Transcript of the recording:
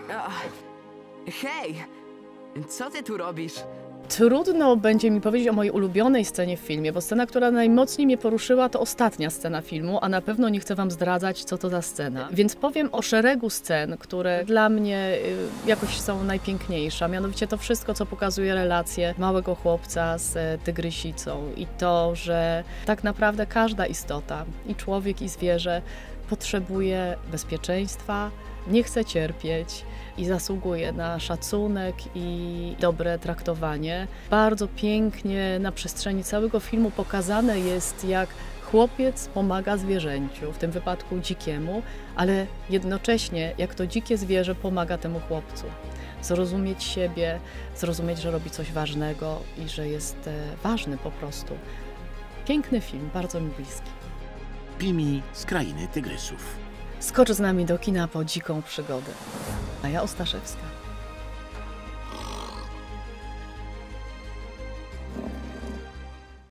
Hej, co ty tu robisz? Trudno będzie mi powiedzieć o mojej ulubionej scenie w filmie, bo scena, która najmocniej mnie poruszyła, to ostatnia scena filmu, a na pewno nie chcę wam zdradzać, co to za scena. Więc powiem o szeregu scen, które dla mnie jakoś są najpiękniejsze, a mianowicie to wszystko, co pokazuje relacje małego chłopca z tygrysicą i to, że tak naprawdę każda istota, i człowiek, i zwierzę, potrzebuje bezpieczeństwa, nie chce cierpieć i zasługuje na szacunek i dobre traktowanie. Bardzo pięknie na przestrzeni całego filmu pokazane jest, jak chłopiec pomaga zwierzęciu, w tym wypadku dzikiemu, ale jednocześnie jak to dzikie zwierzę pomaga temu chłopcu. Zrozumieć siebie, zrozumieć, że robi coś ważnego i że jest ważny po prostu. Piękny film, bardzo mi bliski. Pimi z Krainy Tygrysów. Skocz z nami do kina po dziką przygodę. Maja Ostaszewska.